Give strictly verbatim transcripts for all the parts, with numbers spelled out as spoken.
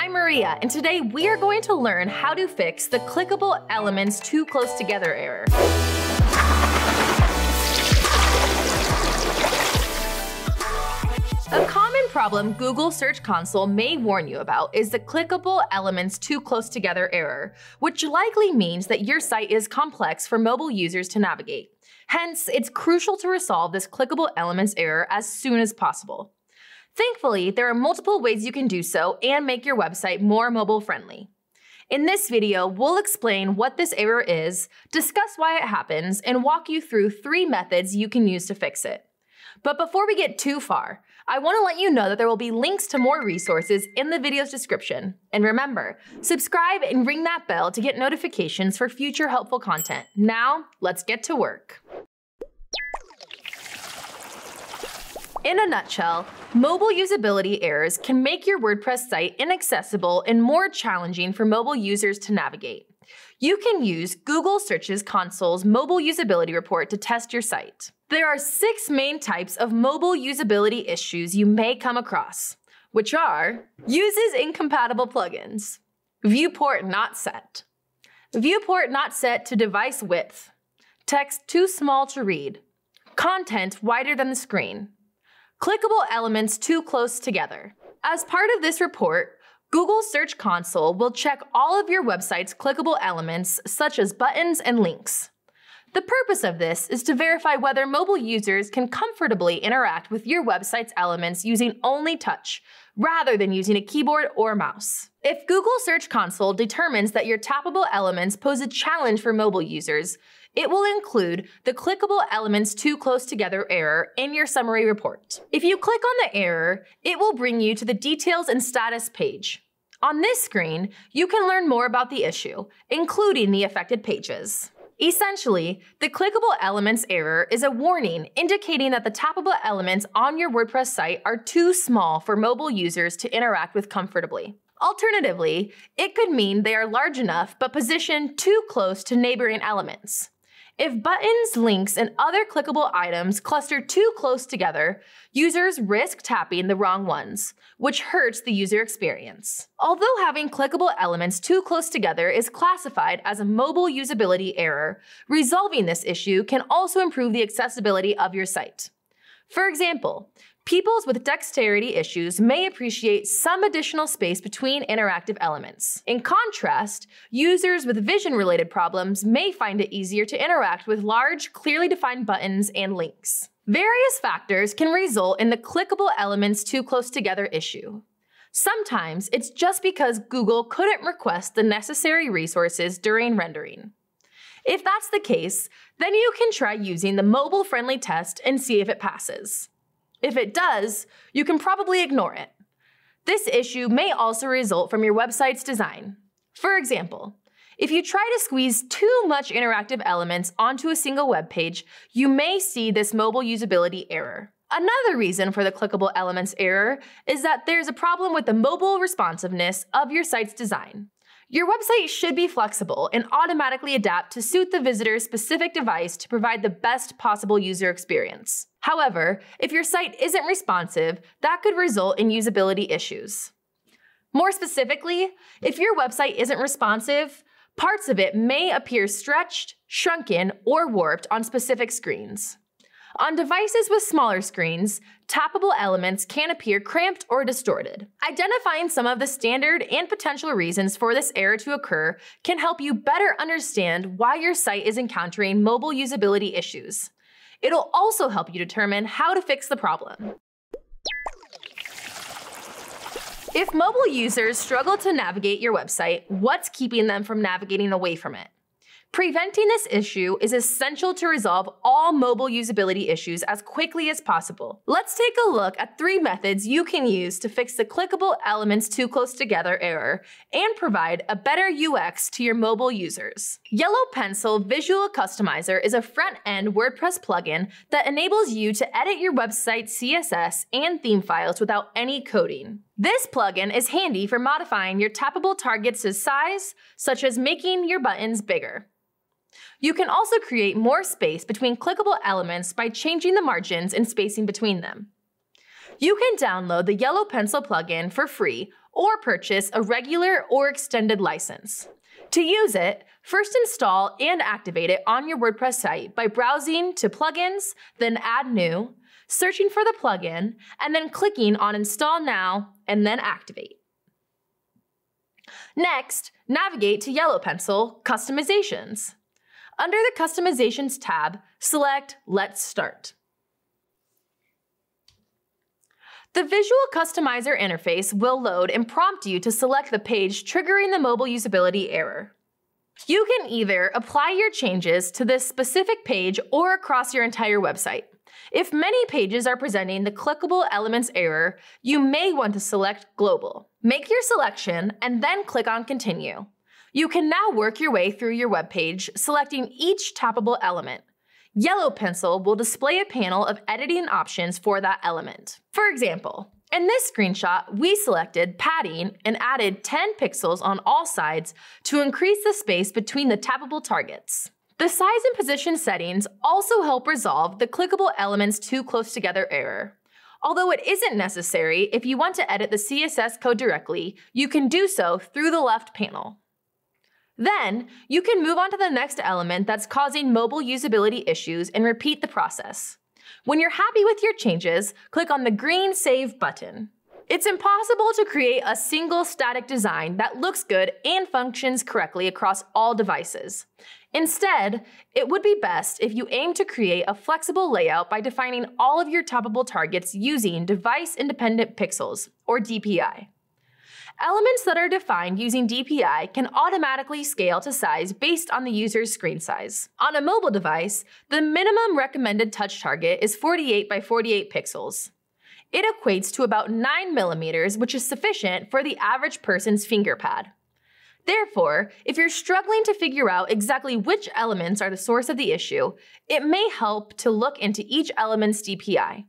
I'm Maria, and today we are going to learn how to fix the clickable elements too close together error. A common problem Google Search Console may warn you about is the clickable elements too close together error, which likely means that your site is complex for mobile users to navigate. Hence, it's crucial to resolve this clickable elements error as soon as possible. Thankfully, there are multiple ways you can do so and make your website more mobile friendly. In this video, we'll explain what this error is, discuss why it happens, and walk you through three methods you can use to fix it. But before we get too far, I want to let you know that there will be links to more resources in the video's description. And remember, subscribe and ring that bell to get notifications for future helpful content. Now, let's get to work. In a nutshell, mobile usability errors can make your WordPress site inaccessible and more challenging for mobile users to navigate. You can use Google Search Console's Mobile Usability Report to test your site. There are six main types of mobile usability issues you may come across, which are uses incompatible plugins, viewport not set, viewport not set to device width, text too small to read, content wider than the screen, clickable elements too close together. As part of this report, Google Search Console will check all of your website's clickable elements, such as buttons and links. The purpose of this is to verify whether mobile users can comfortably interact with your website's elements using only touch, rather than using a keyboard or mouse. If Google Search Console determines that your tappable elements pose a challenge for mobile users, it will include the clickable elements too close together error in your summary report. If you click on the error, it will bring you to the details and status page. On this screen, you can learn more about the issue, including the affected pages. Essentially, the clickable elements error is a warning indicating that the tappable elements on your WordPress site are too small for mobile users to interact with comfortably. Alternatively, it could mean they are large enough but positioned too close to neighboring elements. If buttons, links, and other clickable items cluster too close together, users risk tapping the wrong ones, which hurts the user experience. Although having clickable elements too close together is classified as a mobile usability error, resolving this issue can also improve the accessibility of your site. For example, people with dexterity issues may appreciate some additional space between interactive elements. In contrast, users with vision-related problems may find it easier to interact with large, clearly defined buttons and links. Various factors can result in the clickable elements too close together issue. Sometimes it's just because Google couldn't request the necessary resources during rendering. If that's the case, then you can try using the mobile-friendly test and see if it passes. If it does, you can probably ignore it. This issue may also result from your website's design. For example, if you try to squeeze too much interactive elements onto a single web page, you may see this mobile usability error. Another reason for the clickable elements error is that there's a problem with the mobile responsiveness of your site's design. Your website should be flexible and automatically adapt to suit the visitor's specific device to provide the best possible user experience. However, if your site isn't responsive, that could result in usability issues. More specifically, if your website isn't responsive, parts of it may appear stretched, shrunken, or warped on specific screens. On devices with smaller screens, tappable elements can appear cramped or distorted. Identifying some of the standard and potential reasons for this error to occur can help you better understand why your site is encountering mobile usability issues. It'll also help you determine how to fix the problem. If mobile users struggle to navigate your website, what's keeping them from navigating away from it? Preventing this issue is essential to resolve all mobile usability issues as quickly as possible. Let's take a look at three methods you can use to fix the clickable elements too close together error and provide a better U X to your mobile users. YellowPencil Visual Customizer is a front-end WordPress plugin that enables you to edit your website's C S S and theme files without any coding. This plugin is handy for modifying your tappable targets' size, such as making your buttons bigger. You can also create more space between clickable elements by changing the margins and spacing between them. You can download the YellowPencil plugin for free or purchase a regular or extended license. To use it, first install and activate it on your WordPress site by browsing to Plugins, then Add New, searching for the plugin, and then clicking on Install Now, and then Activate. Next, navigate to YellowPencil Customizations. Under the Customizations tab, select Let's Start. The Visual Customizer interface will load and prompt you to select the page, triggering the mobile usability error. You can either apply your changes to this specific page or across your entire website. If many pages are presenting the clickable elements error, you may want to select Global. Make your selection and then click on Continue. You can now work your way through your web page, selecting each tappable element. YellowPencil will display a panel of editing options for that element. For example, in this screenshot, we selected padding and added ten pixels on all sides to increase the space between the tappable targets. The size and position settings also help resolve the clickable elements too close together error. Although it isn't necessary, if you want to edit the C S S code directly, you can do so through the left panel. Then, you can move on to the next element that's causing mobile usability issues and repeat the process. When you're happy with your changes, click on the green Save button. It's impossible to create a single static design that looks good and functions correctly across all devices. Instead, it would be best if you aim to create a flexible layout by defining all of your tappable targets using Device-Independent Pixels, or D P I. Elements that are defined using D P I can automatically scale to size based on the user's screen size. On a mobile device, the minimum recommended touch target is forty-eight by forty-eight pixels. It equates to about nine millimeters, which is sufficient for the average person's finger pad. Therefore, if you're struggling to figure out exactly which elements are the source of the issue, it may help to look into each element's D P I.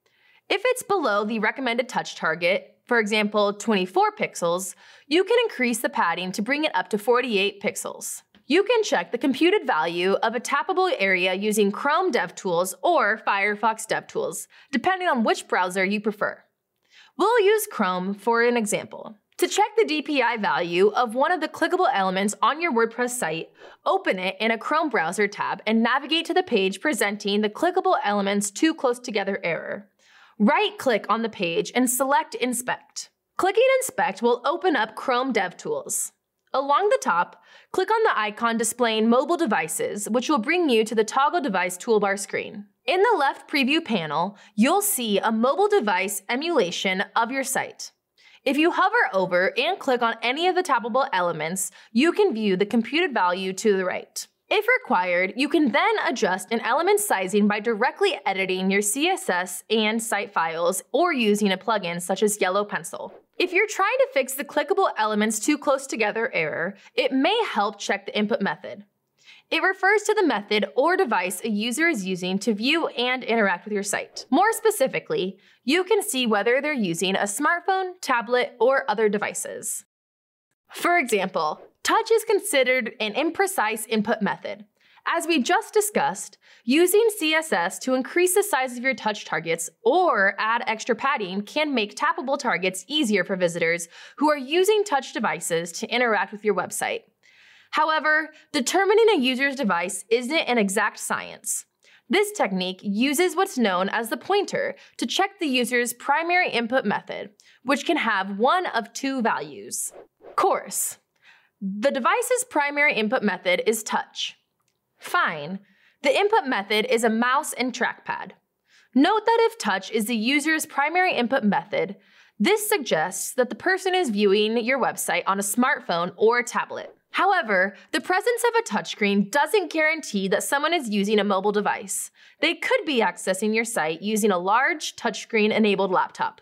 If it's below the recommended touch target, for example, twenty-four pixels, you can increase the padding to bring it up to forty-eight pixels. You can check the computed value of a tappable area using Chrome DevTools or Firefox DevTools, depending on which browser you prefer. We'll use Chrome for an example. To check the D P I value of one of the clickable elements on your WordPress site, open it in a Chrome browser tab and navigate to the page presenting the clickable elements too close together error. Right-click on the page and select Inspect. Clicking Inspect will open up Chrome DevTools. Along the top, click on the icon displaying mobile devices, which will bring you to the Toggle Device toolbar screen. In the left preview panel, you'll see a mobile device emulation of your site. If you hover over and click on any of the tappable elements, you can view the computed value to the right. If required, you can then adjust an element's sizing by directly editing your C S S and site files or using a plugin such as YellowPencil. If you're trying to fix the clickable elements too close together error, it may help check the input method. It refers to the method or device a user is using to view and interact with your site. More specifically, you can see whether they're using a smartphone, tablet, or other devices. For example, touch is considered an imprecise input method. As we just discussed, using C S S to increase the size of your touch targets or add extra padding can make tappable targets easier for visitors who are using touch devices to interact with your website. However, determining a user's device isn't an exact science. This technique uses what's known as the pointer to check the user's primary input method, which can have one of two values. Course. The device's primary input method is touch. Fine. The input method is a mouse and trackpad. Note that if touch is the user's primary input method, this suggests that the person is viewing your website on a smartphone or a tablet. However, the presence of a touchscreen doesn't guarantee that someone is using a mobile device. They could be accessing your site using a large touchscreen-enabled laptop,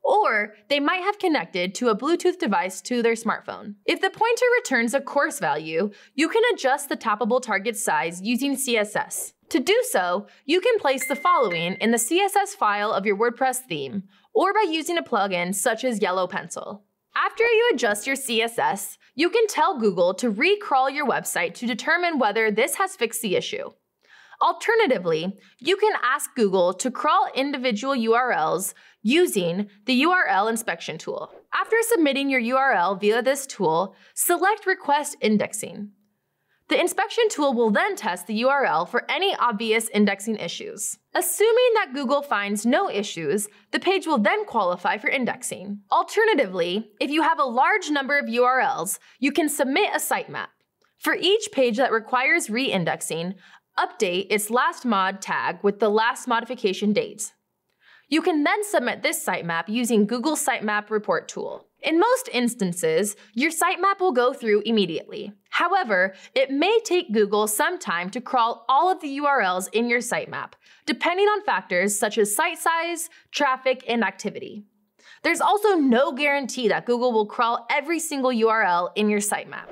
or they might have connected to a Bluetooth device to their smartphone. If the pointer returns a coarse value, you can adjust the tappable target size using C S S. To do so, you can place the following in the C S S file of your WordPress theme, or by using a plugin such as YellowPencil. After you adjust your C S S, you can tell Google to re-crawl your website to determine whether this has fixed the issue. Alternatively, you can ask Google to crawl individual U R Ls using the U R L inspection tool. After submitting your U R L via this tool, select Request Indexing. The inspection tool will then test the U R L for any obvious indexing issues. Assuming that Google finds no issues, the page will then qualify for indexing. Alternatively, if you have a large number of U R Ls, you can submit a sitemap. For each page that requires re-indexing, update its last mod tag with the last modification date. You can then submit this sitemap using Google Sitemap Report tool. In most instances, your sitemap will go through immediately. However, it may take Google some time to crawl all of the U R Ls in your sitemap, depending on factors such as site size, traffic, and activity. There's also no guarantee that Google will crawl every single U R L in your sitemap.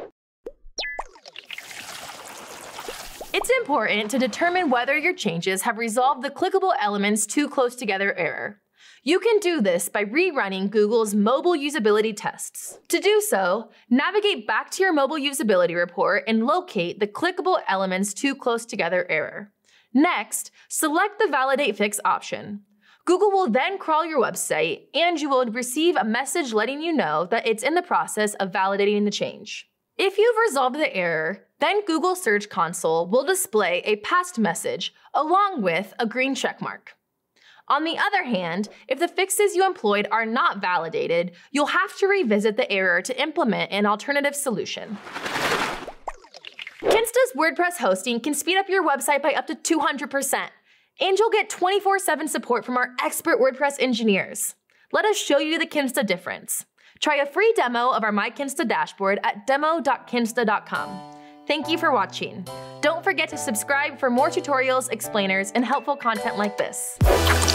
It's important to determine whether your changes have resolved the clickable elements too close together error. You can do this by rerunning Google's mobile usability tests. To do so, navigate back to your mobile usability report and locate the clickable elements too close together error. Next, select the Validate Fix option. Google will then crawl your website, and you will receive a message letting you know that it's in the process of validating the change. If you've resolved the error, then Google Search Console will display a passed message along with a green checkmark. On the other hand, if the fixes you employed are not validated, you'll have to revisit the error to implement an alternative solution. Kinsta's WordPress hosting can speed up your website by up to two hundred percent, and you'll get twenty-four seven support from our expert WordPress engineers. Let us show you the Kinsta difference. Try a free demo of our My Kinsta dashboard at demo dot kinsta dot com. Thank you for watching. Don't forget to subscribe for more tutorials, explainers, and helpful content like this.